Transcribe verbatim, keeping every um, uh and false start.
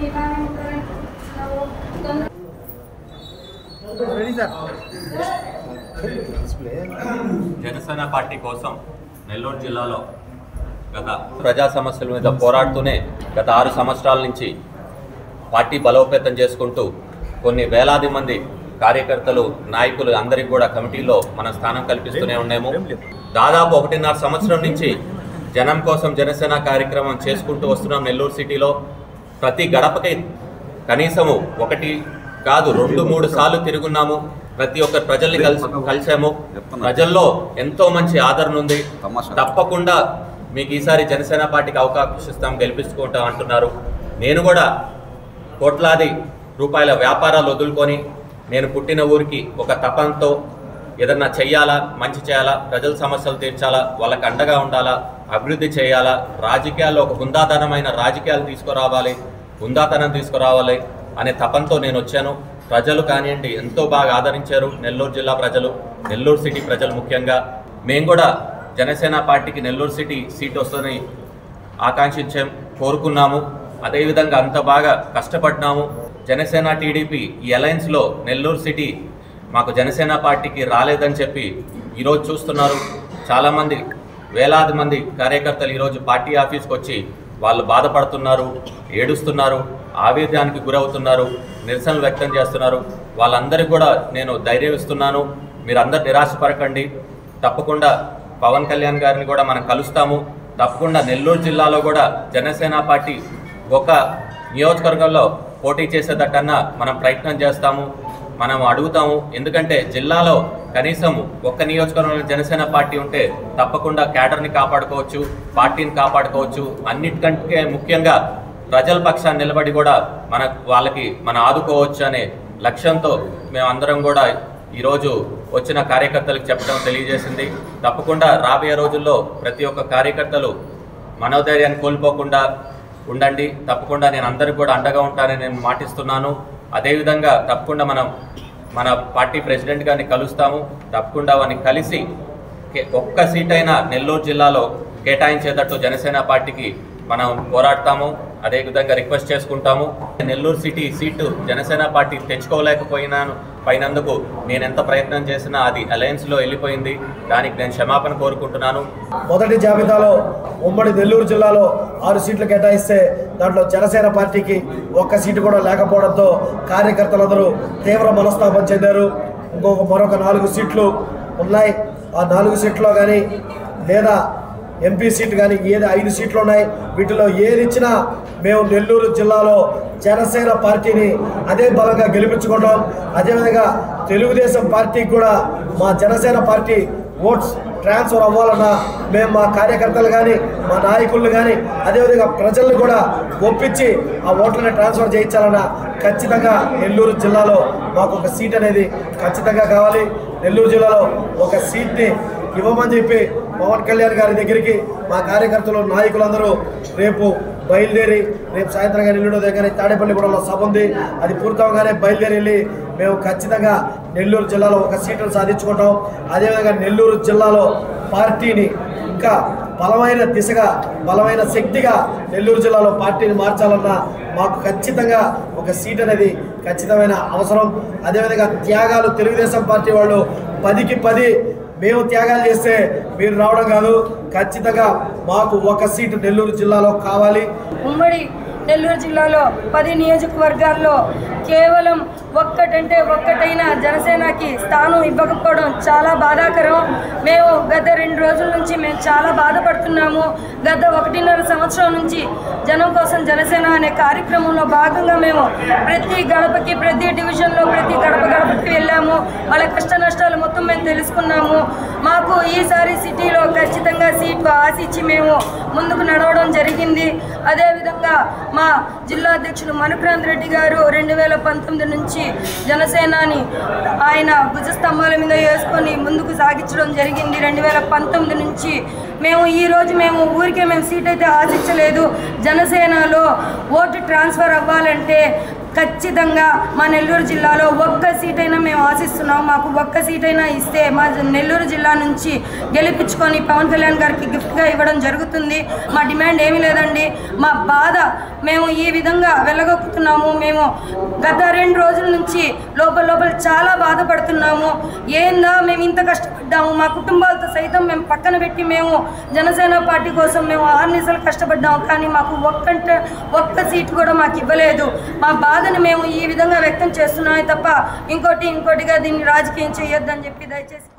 Janasena party కోసం నెల్లూరు జిల్లాలో గత ప్రజా సమస్యల మీద పోరాడుతూనే గత ఆరు సంవత్సరాల నుంచి పార్టీ బలోపేతం చేసుకుంటూ కొన్ని వేలాది మంది కార్యకర్తలు నాయకులు అందరికీ కూడా కమిటీలో మన స్థానం కల్పిస్తూనే ఉన్నాము. దాదాపు ఒకటిన్నర సంవత్సరం నుంచి జనం కోసం జనసేన కార్యక్రమం చేసుకుంటూ వస్తున్నాం. నెల్లూరు సిటీలో ప్రతి గడపకి కనీసము ఒకటి కాదు రెండు మూడు సార్లు తిరుగున్నాము. ప్రతి ఒక్క ప్రజల్ని కలిసి కలిసాము. ప్రజల్లో ఎంతో మంచి ఆదరణ ఉంది. తప్పకుండా మీకు ఈసారి జనసేన పార్టీకి అవకాశం ఇస్తాం, గెలిపించుకుంటాం అంటున్నారు. నేను కూడా కోట్లాది రూపాయల వ్యాపారాలు వదులుకొని నేను పుట్టిన ఊరికి ఒక తపంతో ఏదన్నా చెయ్యాలా, మంచి చేయాలా, ప్రజల సమస్యలు తీర్చాలా, వాళ్ళకి అండగా ఉండాలా, అభివృద్ధి చేయాలా, రాజకీయాల్లో ఒక హుందాతనమైన రాజకీయాలు తీసుకురావాలి, హుందాతనం తీసుకురావాలి అనే తపంతో నేను వచ్చాను. ప్రజలు కానివ్వండి ఎంతో బాగా ఆదరించారు. నెల్లూరు జిల్లా ప్రజలు, నెల్లూరు సిటీ ప్రజలు ముఖ్యంగా. మేము కూడా జనసేన పార్టీకి నెల్లూరు సిటీ సీట్ వస్తుందని ఆకాంక్షించాం, కోరుకున్నాము. అదేవిధంగా అంత బాగా కష్టపడినాము. జనసేన టీడీపీ ఈ అలయన్స్లో నెల్లూరు సిటీ మాకు జనసేన పార్టీకి రాలేదని చెప్పి ఈరోజు చూస్తున్నారు. చాలామంది వేలాది మంది కార్యకర్తలు ఈరోజు పార్టీ ఆఫీస్కి వచ్చి వాళ్ళు బాధపడుతున్నారు, ఏడుస్తున్నారు, ఆవేదనానికి గురవుతున్నారు, నిరసనలు వ్యక్తం చేస్తున్నారు. వాళ్ళందరికీ కూడా నేను ధైర్యం ఇస్తున్నాను. మీరందరూ నిరాశపడకండి. తప్పకుండా పవన్ కళ్యాణ్ గారిని కూడా మనం కలుస్తాము. తప్పకుండా నెల్లూరు జిల్లాలో కూడా జనసేన పార్టీ ఒక నియోజకవర్గంలో పోటీ చేసేటట్టన్నా మనం ప్రయత్నం చేస్తాము, మనం అడుగుతాము. ఎందుకంటే జిల్లాలో కనీసం ఒక్క నియోజకవర్గంలో జనసేన పార్టీ ఉంటే తప్పకుండా క్యాడర్ని కాపాడుకోవచ్చు, పార్టీని కాపాడుకోవచ్చు. అన్నిటికంటే ముఖ్యంగా ప్రజల పక్షాన్ని నిలబడి కూడా మన వాళ్ళకి మనం ఆదుకోవచ్చు అనే లక్ష్యంతో మేమందరం కూడా ఈరోజు వచ్చిన కార్యకర్తలకు చెప్పడం తెలియజేసింది. తప్పకుండా రాబోయే రోజుల్లో ప్రతి ఒక్క కార్యకర్తలు మనోధైర్యాన్ని కోల్పోకుండా ఉండండి. తప్పకుండా నేను అందరికీ కూడా అండగా ఉంటానని నేను మాటిస్తున్నాను. అదేవిధంగా తప్పకుండా మనం మన పార్టీ ప్రెసిడెంట్ గారిని కలుస్తాము. తప్పకుండా వారిని కలిసి ఒక్క సీట్ అయినా నెల్లూరు జిల్లాలో కేటాయించేటట్టు జనసేన పార్టీకి మనం పోరాడతాము. అదేవిధంగా రిక్వెస్ట్ చేసుకుంటాము. Nellore city seat Janasena party తెచ్చుకోలేకపోయినాను పైనందుకు నేను ఎంత ప్రయత్నం చేసినా అది అలయన్స్లో వెళ్ళిపోయింది. దానికి నేను క్షమాపణ కోరుకుంటున్నాను. మొదటి జాబితాలో ఉమ్మడి నెల్లూరు జిల్లాలో ఆరు సీట్లు కేటాయిస్తే దాంట్లో జనసేన పార్టీకి ఒక్క సీటు కూడా లేకపోవడంతో కార్యకర్తలందరూ తీవ్ర మనస్తాపం చెందారు. ఇంకొక మరొక నాలుగు సీట్లు ఉన్నాయి. ఆ నాలుగు సీట్లో కానీ లేదా ఎంపీ సీట్ కానీ ఏది ఐదు సీట్లు ఉన్నాయి. వీటిలో ఏది ఇచ్చినా మేము నెల్లూరు జిల్లాలో జనసేన పార్టీని అదే బలంగా గెలిపించుకుంటాం. అదేవిధంగా తెలుగుదేశం పార్టీకి కూడా మా జనసేన పార్టీ ఓట్స్ ట్రాన్స్ఫర్ అవ్వాలన్నా మేము మా కార్యకర్తలు కానీ మా నాయకులను కానీ అదేవిధంగా ప్రజలను కూడా ఒప్పించి ఆ ఓట్లని ట్రాన్స్ఫర్ చేయించాలన్నా ఖచ్చితంగా నెల్లూరు జిల్లాలో మాకు ఒక సీట్ అనేది ఖచ్చితంగా కావాలి. నెల్లూరు జిల్లాలో ఒక సీట్ని ఇవ్వమని చెప్పి పవన్ కళ్యాణ్ గారి దగ్గరికి మా కార్యకర్తలు నాయకులందరూ రేపు బయలుదేరి రేపు సాయంత్రం కానీ ఎల్లుండి దగ్గర తాడేపల్లిగూడలో సభ ఉంది. అది పూర్తవగానే బయలుదేరి వెళ్ళి మేము ఖచ్చితంగా నెల్లూరు జిల్లాలో ఒక సీటును సాధించుకుంటాం. అదేవిధంగా నెల్లూరు జిల్లాలో పార్టీని ఇంకా బలమైన దిశగా బలమైన శక్తిగా నెల్లూరు జిల్లాలో పార్టీని మార్చాలన్నా మాకు ఖచ్చితంగా ఒక సీట్ అనేది ఖచ్చితమైన అవసరం. అదేవిధంగా త్యాగాలు తెలుగుదేశం పార్టీ వాళ్ళు పదికి పది మేము త్యాగాలు చేస్తే మీరు రావడం కాదు. ఖచ్చితంగా మాకు ఒక సీటు నెల్లూరు జిల్లాలో కావాలి. ఉమ్మడి నెల్లూరు జిల్లాలో పది నియోజకవర్గాల్లో కేవలం ఒక్కటంటే ఒక్కటైనా జనసేనకి స్థానం ఇవ్వకపోవడం చాలా బాధాకరం. మేము గత రెండు రోజుల నుంచి మేము చాలా బాధపడుతున్నాము. గత ఒకటిన్నర సంవత్సరం నుంచి జనం కోసం జనసేన అనే కార్యక్రమంలో భాగంగా మేము ప్రతి గడపకి ప్రతి డివిజన్లో ప్రతి గడప గడపకి వెళ్ళాము. వాళ్ళ కష్ట నష్టాలు మొత్తం మేము తెలుసుకున్నాము. మాకు ఈసారి సిటీలో ఖచ్చితంగా సీటు ఆశించి మేము ముందుకు నడవడం జరిగింది. అదేవిధంగా మా జిల్లా అధ్యక్షులు మనుక్రాంత్ రెడ్డి గారు రెండు వేల పంతొమ్మిది నుంచి జనసేనాని ఆయన భుజస్తంభాల మీద వేసుకొని ముందుకు సాగించడం జరిగింది. రెండు వేల పంతొమ్మిది నుంచి మేము ఈరోజు మేము ఊరికే మేము సీట్ అయితే ఆశించలేదు. జనసేనలో ఓటు ట్రాన్స్ఫర్ అవ్వాలంటే ఖచ్చితంగా మా నెల్లూరు జిల్లాలో ఒక్క సీటైనా మేము ఆశిస్తున్నాం. మాకు ఒక్క సీటైనా ఇస్తే మా నెల్లూరు జిల్లా నుంచి గెలిపించుకొని పవన్ కళ్యాణ్ గారికి గిఫ్ట్గా ఇవ్వడం జరుగుతుంది. మా డిమాండ్ ఏమీ లేదండి. మా బాధ మేము ఈ విధంగా వెళ్ళగొక్కుతున్నాము. మేము గత రెండు రోజుల నుంచి లోపల లోపల చాలా బాధపడుతున్నాము. ఏందా మేము ఇంత కష్టపడ్డాము, మా కుటుంబాలతో సైతం మేము పక్కన పెట్టి మేము జనసేన పార్టీ కోసం మేము ఆర్నిసలు కష్టపడ్డాము. కానీ మాకు ఒక్కంట ఒక్క సీటు కూడా మాకు ఇవ్వలేదు. మా బాధను మేము ఈ విధంగా వ్యక్తం చేస్తున్నామే తప్ప ఇంకోటి ఇంకోటిగా దీన్ని రాజకీయం చేయొద్దని చెప్పి దయచేసి